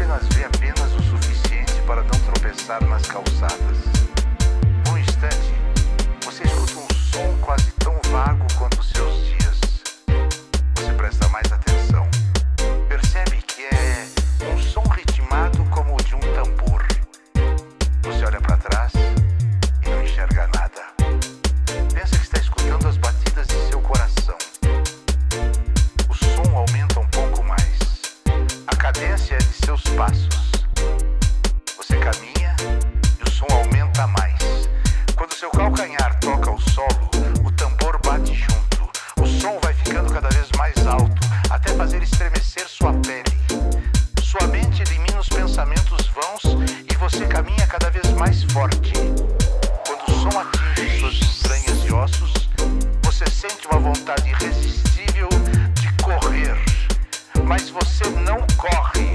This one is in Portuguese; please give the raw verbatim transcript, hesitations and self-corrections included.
antenas vê apenas o suficiente para não tropeçar nas calçadas. Por um instante, você escuta um som quase tão vago quanto os seus dias. Você presta mais atenção. Percebe que é um som ritmado como o de um tambor. Você olha para trás e não enxerga nada. Pensa que está escutando as batidas de seu coração. O som aumenta um pouco mais. A cadência é de seus passos. Você caminha e o som aumenta mais. Quando seu calcanhar toca o solo, o tambor bate junto. O som vai ficando cada vez mais alto, até fazer estremecer sua pele. Sua mente elimina os pensamentos vãos e você caminha cada vez mais forte. Quando o som atinge suas entranhas e ossos, você sente uma vontade irresistível de correr. Mas você não corre.